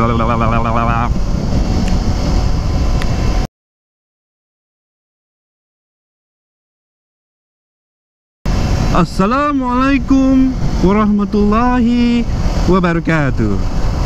Assalamualaikum warahmatullahi wabarakatuh.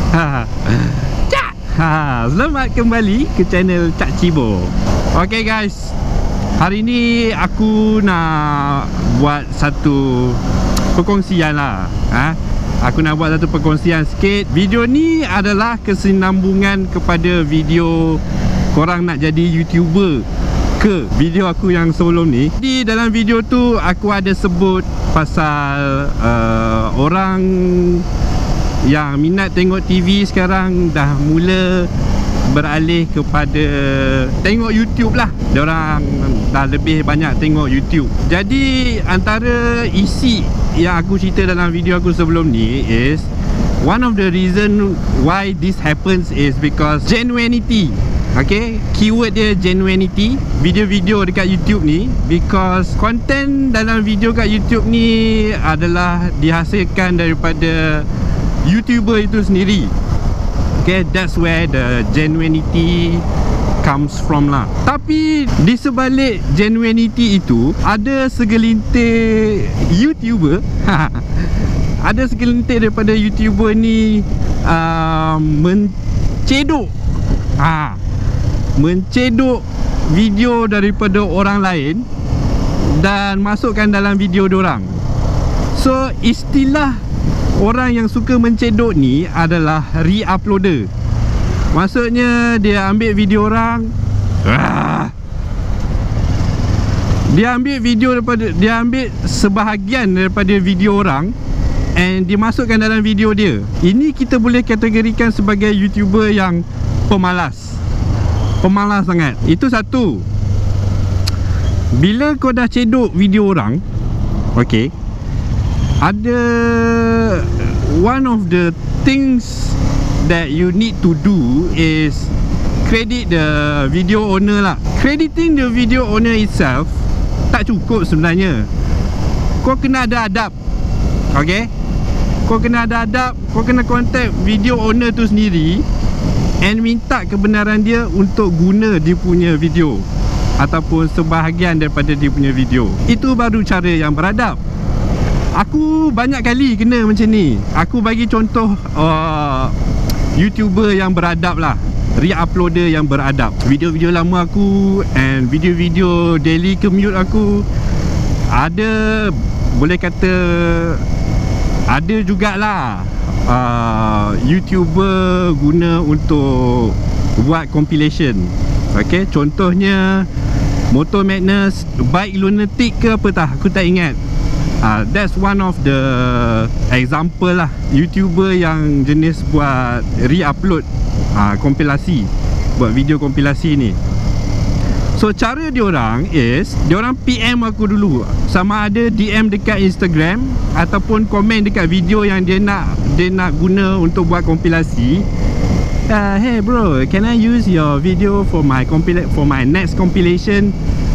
Selamat kembali ke channel Cak Cibo. Okay guys, hari ni aku nak buat satu perkongsian lah. Aku nak buat satu perkongsian sikit. Video ni adalah kesinambungan kepada video korang nak jadi YouTuber ke video aku yang sebelum ni. Di dalam video tu aku ada sebut pasal orang yang minat tengok TV sekarang dah mula beralih kepada tengok YouTube lah. Diorang dah lebih banyak tengok YouTube. Jadi antara isi yang aku cerita dalam video aku sebelum ni is one of the reason why this happens is because genuinity. Okay, keyword dia genuinity. Video-video dekat YouTube ni, because content dalam video kat YouTube ni adalah dihasilkan daripada YouTuber itu sendiri. Okay, that's where the genuinity comes from lah. Tapi di sebalik genuinity itu ada segelintir YouTuber ada segelintir daripada YouTuber ni mencedok video daripada orang lain dan masukkan dalam video diorang. So istilah orang yang suka mencedok ni adalah re-uploader. Maksudnya dia ambil video orang, dia ambil sebahagian daripada video orang and dimasukkan dalam video dia. Ini kita boleh kategorikan sebagai YouTuber yang pemalas sangat. Itu satu. Bila kau dah cedok video orang, okay, ada one of the things that you need to do is credit the video owner lah. Crediting the video owner itself tak cukup sebenarnya. Kau kena ada adab. Okay, kau kena ada adab. Kau kena contact video owner tu sendiri and minta kebenaran dia untuk guna dia punya video ataupun sebahagian daripada dia punya video. Itu baru cara yang beradab. Aku banyak kali kena macam ni. Aku bagi contoh YouTuber yang beradab lah, re-uploader yang beradab. Video-video lama aku and video-video daily commute aku, ada, boleh kata ada jugalah YouTuber guna untuk buat compilation. Okay, contohnya Motor Madness, Bike Lunatic ke apa tak, aku tak ingat. That's one of the example lah, YouTuber yang jenis buat re-upload kompilasi, buat video kompilasi ni. So cara diorang is, diorang PM aku dulu, sama ada DM dekat Instagram ataupun komen dekat video yang dia nak guna untuk buat kompilasi. Hey bro, can I use your video for my next compilation?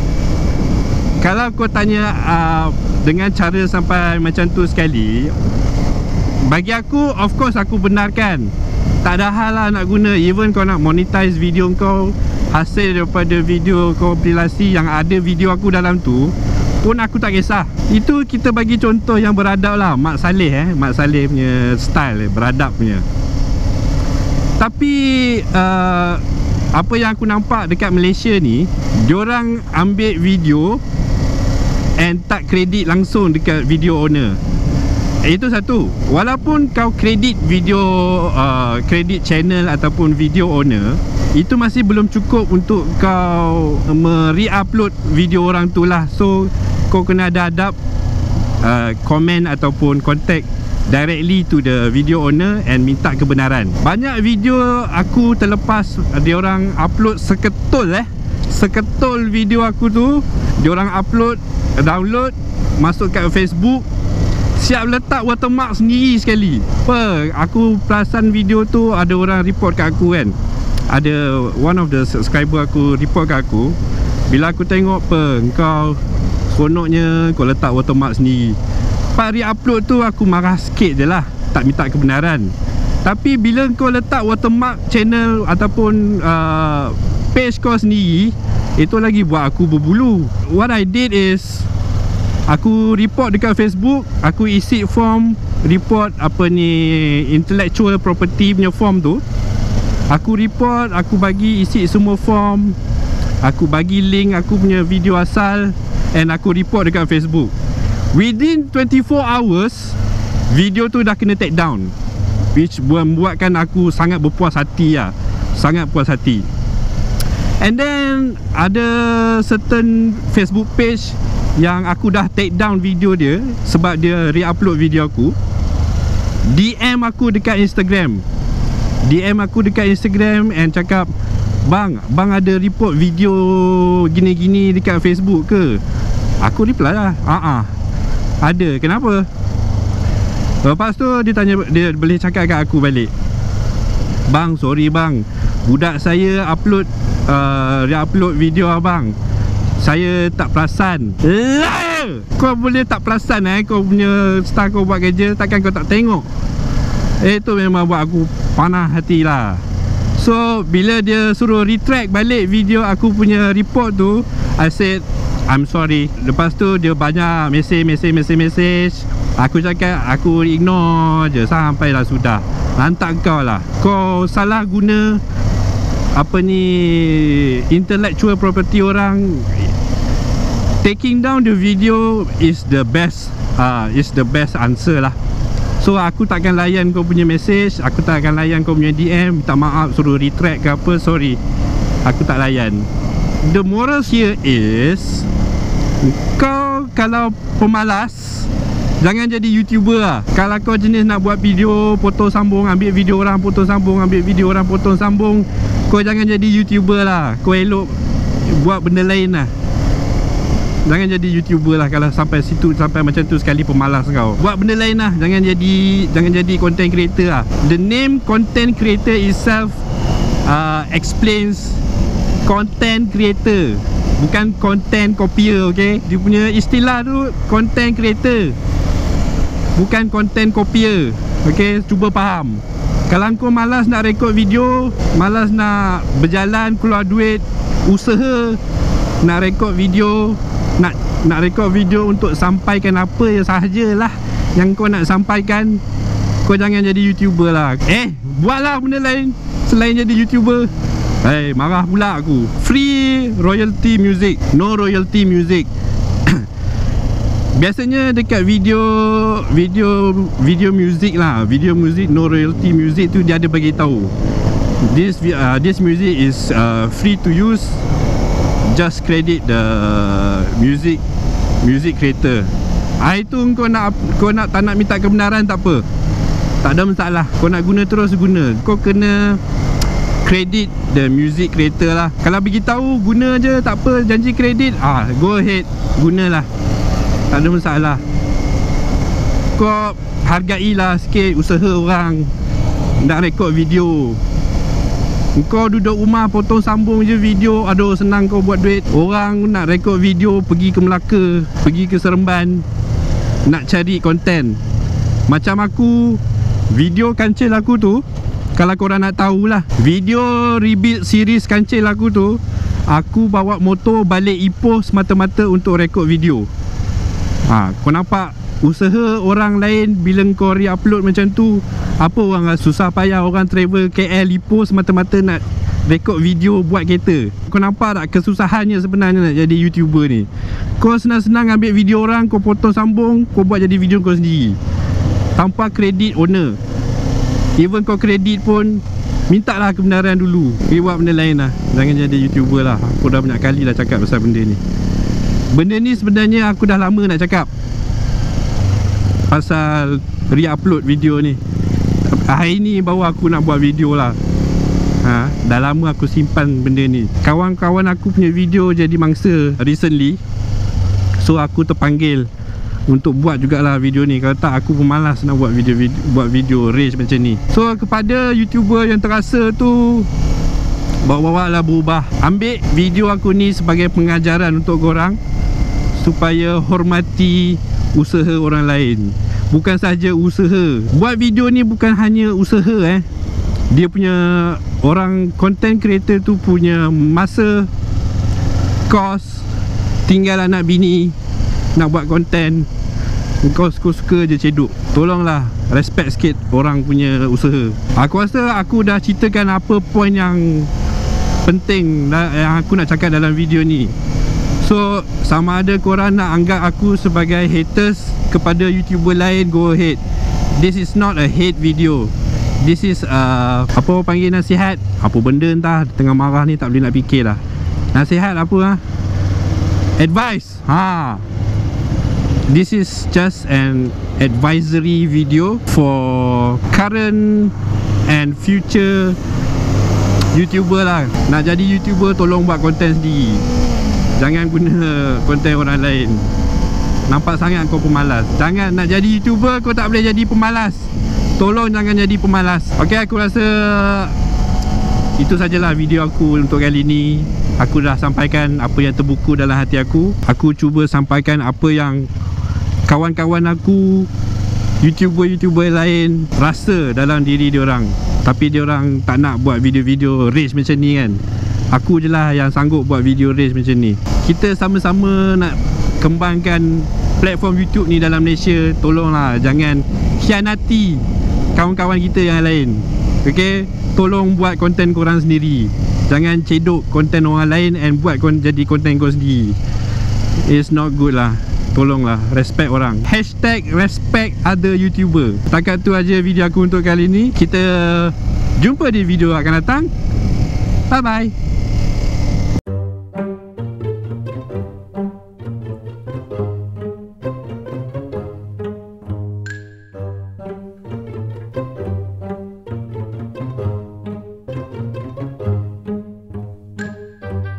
Kalau kau tanya dengan cara sampai macam tu sekali, bagi aku, of course aku benarkan. Tak ada hal lah nak guna. Even kau nak monetize video kau hasil daripada video kompilasi yang ada video aku dalam tu pun aku tak kisah. Itu kita bagi contoh yang beradab lah. Mak Saleh punya style, beradab punya. Tapi apa yang aku nampak dekat Malaysia ni, diorang ambil video and tak kredit langsung dekat video owner. Itu satu. Walaupun kau kredit video, kredit channel ataupun video owner, itu masih belum cukup untuk kau re-upload video orang tu lah. So kau kena ada adab, komen ataupun contact directly to the video owner and minta kebenaran. Banyak video aku terlepas diorang upload seketul video aku tu, diorang upload, download, masuk kat Facebook, siap letak watermark sendiri sekali. Aku perasan video tu ada orang report kat aku kan. Ada one of the subscriber aku report kat aku. Bila aku tengok kau seronoknya kau letak watermark sendiri. Part re-upload tu aku marah sikit je lah, tak minta kebenaran. Tapi bila kau letak watermark channel ataupun page kau sendiri, itu lagi buat aku berbulu. What I did is, aku report dekat Facebook, aku isi form report apa ni, intellectual property punya form tu. Aku report, aku bagi isi semua form, aku bagi link aku punya video asal, and aku report dekat Facebook. Within 24 hours, video tu dah kena take down, which membuatkan aku sangat berpuas hati lah. Sangat puas hati. And then ada certain Facebook page yang aku dah take down video dia sebab dia re-upload video aku. DM aku dekat Instagram, DM aku dekat Instagram and cakap, Bang ada report video gini-gini dekat Facebook ke? Aku reply lah, ada, kenapa? Lepas tu dia tanya, dia boleh cakap kat aku balik, Bang, sorry bang, budak saya upload re-upload video abang, saya tak perasan. Kau boleh tak perasan kau punya style kau buat kerja, takkan kau tak tengok? Itu memang buat aku panah hati lah. So bila dia suruh retract balik video aku punya report tu, I said I'm sorry. Lepas tu dia banyak message. Aku cakap aku ignore je sampai dah sudah. Lantak kau lah, kau salah guna apa ni, intellectual property orang. Taking down the video is the best answer lah. So aku takkan layan kau punya message, aku takkan layan kau punya DM, minta maaf, suruh retract ke apa, sorry, aku tak layan. The moral here is, kau kalau pemalas, jangan jadi YouTuber lah. Kalau kau jenis nak buat video potong sambung, ambil video orang potong sambung, ambil video orang potong sambung, kau jangan jadi YouTuber lah. Kau elok buat benda lain lah. Jangan jadi YouTuber lah kalau sampai situ, sampai macam tu sekali pemalas kau. Buat benda lain lah, jangan jadi content creator lah. The name content creator itself explains content creator, bukan content copier, okay? Dia punya istilah tu content creator, bukan content copier, okay? Cuba faham. Kalau kau malas nak rekod video, malas nak berjalan keluar duit, usaha nak rekod video, nak rekod video untuk sampaikan apa yang sahajalah yang kau nak sampaikan, kau jangan jadi YouTuber lah. Buatlah benda lain selain jadi YouTuber. Marah pula aku. Free royalty music, no royalty music. Biasanya dekat video music lah, video music no royalty music tu dia ada bagi tahu, this music is free to use, just credit the music creator. Itu kau nak tak nak minta kebenaran tak apa, tak ada masalah. Kau nak guna terus guna, kau kena credit the music creator lah. Kalau beritahu guna je tak apa, janji kredit, go ahead, gunalah, tak ada masalah. Kau hargailah sikit usaha orang nak rekod video. Kau duduk rumah potong sambung je video, aduh senang kau buat duit. Orang nak rekod video pergi ke Melaka, pergi ke Seremban nak cari konten. Macam aku, video kancil aku tu, kalau korang nak tahulah, video rebuild series kancil aku tu, aku bawa motor balik Ipoh semata-mata untuk rekod video. Kau nampak usaha orang lain bila kau re-upload macam tu, apa orang susah payah orang travel KL Ipoh semata-mata nak rekod video buat kereta. Kau nampak tak kesusahannya sebenarnya nak jadi YouTuber ni? Kau senang-senang ambil video orang, kau potong sambung, kau buat jadi video kau sendiri tanpa kredit owner. Even kau kredit pun minta lah kebenaran dulu. Buat benda lain lah, jangan jadi YouTuber lah. Aku dah banyak kali dah cakap pasal benda ni. Benda ni sebenarnya aku dah lama nak cakap pasal re-upload video ni. Hari ni baru aku nak buat video lah. Dah lama aku simpan benda ni. Kawan-kawan aku punya video jadi mangsa recently, so aku terpanggil untuk buat jugalah video ni. Kalau tak aku pun malas nak buat video rage macam ni. So kepada YouTuber yang terasa tu, bawa-bawa lah berubah. Ambil video aku ni sebagai pengajaran untuk korang supaya hormati usaha orang lain. bukan sahaja usaha. Buat video ni bukan hanya usaha dia punya, orang content creator tu punya masa, kos, tinggal anak bini, nak buat content. Kau suka-suka je cedok. Tolonglah respect sikit orang punya usaha. Aku rasa aku dah ceritakan apa point yang penting yang aku nak cakap dalam video ni. So sama ada korang nak anggap aku sebagai haters kepada YouTuber lain, go ahead. This is not a hate video. This is apa panggil, nasihat. Apa benda entah, tengah marah ni tak boleh nak fikir lah. Nasihat apa advice. This is just an advisory video for current and future YouTuber lah. Nak jadi YouTuber, tolong buat konten sendiri. Jangan guna konten orang lain. Nampak sangat kau pemalas. Jangan nak jadi YouTuber, kau tak boleh jadi pemalas. Tolong jangan jadi pemalas. Ok, aku rasa itu sajalah video aku untuk kali ni. Aku dah sampaikan apa yang terbuku dalam hati aku. Aku cuba sampaikan apa yang kawan-kawan aku, YouTuber-YouTuber lain rasa dalam diri diorang. Tapi diorang tak nak buat video-video rage macam ni kan. Aku je lah yang sanggup buat video rage macam ni. Kita sama-sama nak kembangkan platform YouTube ni dalam Malaysia. Tolonglah jangan khianati kawan-kawan kita yang lain. Ok, tolong buat konten korang sendiri. Jangan cedok konten orang lain and buat jadi konten kau sendiri. It's not good lah. Tolonglah respect orang. Hashtag respect other YouTuber. Takat tu aja video aku untuk kali ni. Kita jumpa di video akan datang. Bye bye.